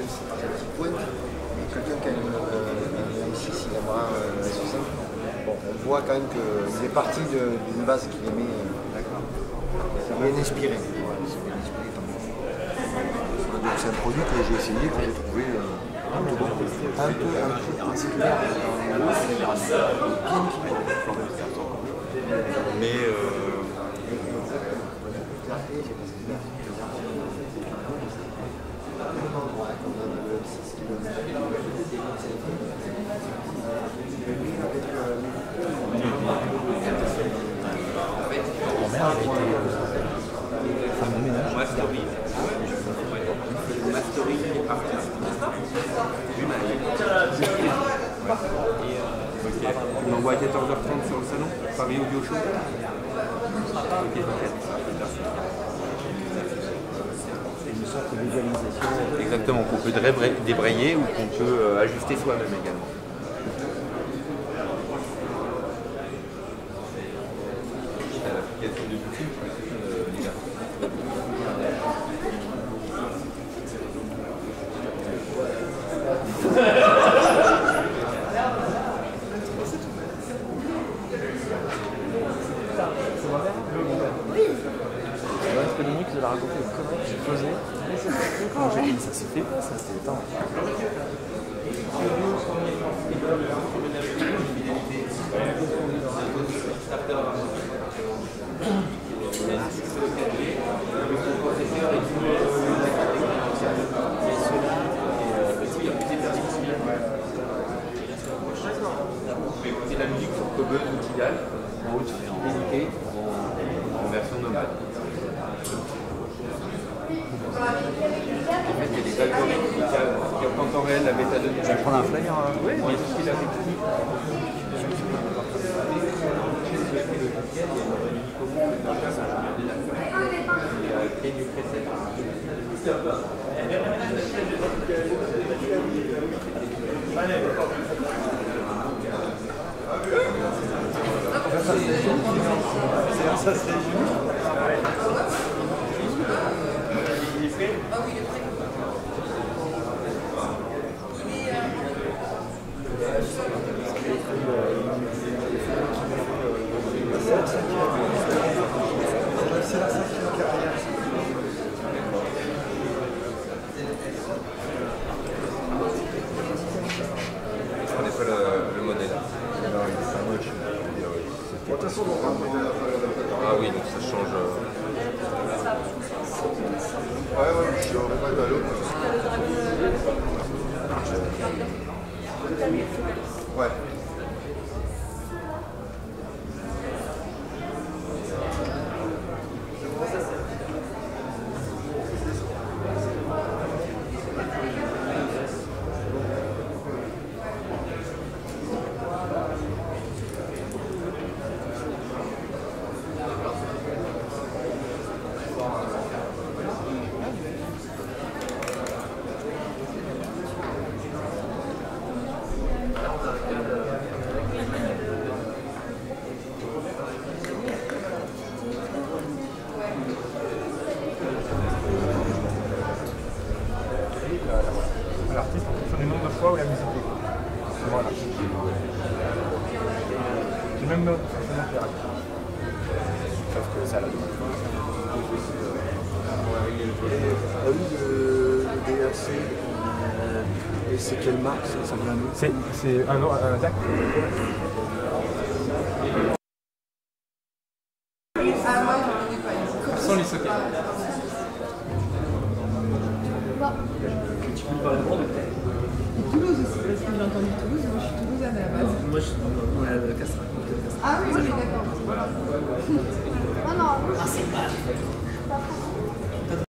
qui pointe, et quelqu'un qui a une M6, il aimera sur ça. Bon, on voit quand même qu'il est parti d'une base qu'il aimait. Bien inspiré. Ouais, c'est bien inspiré quand même. Donc c'est un produit que j'ai essayé, que j'ai trouvé un peu bon. Un peu clair. Mais tu m'envoies à 14h30 sur le salon, Paris Audio Show. Ok, Une sorte de visualisation. exactement, qu'on peut débrayer ou qu'on peut ajuster soi-même également. L'application de Booking, de la raconter les conneries que je faisais. Quand j'ai dit ça se fait pas, ça c'est éteint. vais écouter la musique sur Cobble ou Tidal, en haute fidélité, en version nomade. En fait, il y a des algorithmes qui captent en temps réel la métadonnée. Je vais prendre un flyer. Oui, mais tout ce qu'il a fait. Ça serait On n'est pas le modèle. Ah oui, donc ça change. Ouais, je suis repas à l'autre. Ouais. l'artiste en fonction du nombre de fois où la musique est. Voilà. J'ai même note, c'est interactif. Sauf que ça l'a donné. Ah oui, le DRC, et c'est quelle marque ça vient d'où? C'est un DAC. Sans les sockets. Tu peux parler de moi, Toulouse aussi, parce que j'ai entendu Toulouse, moi je suis toulousaine à la base. Moi je suis de Castres. Ah oui, d'accord. Voilà. Ah non. Ah c'est mal.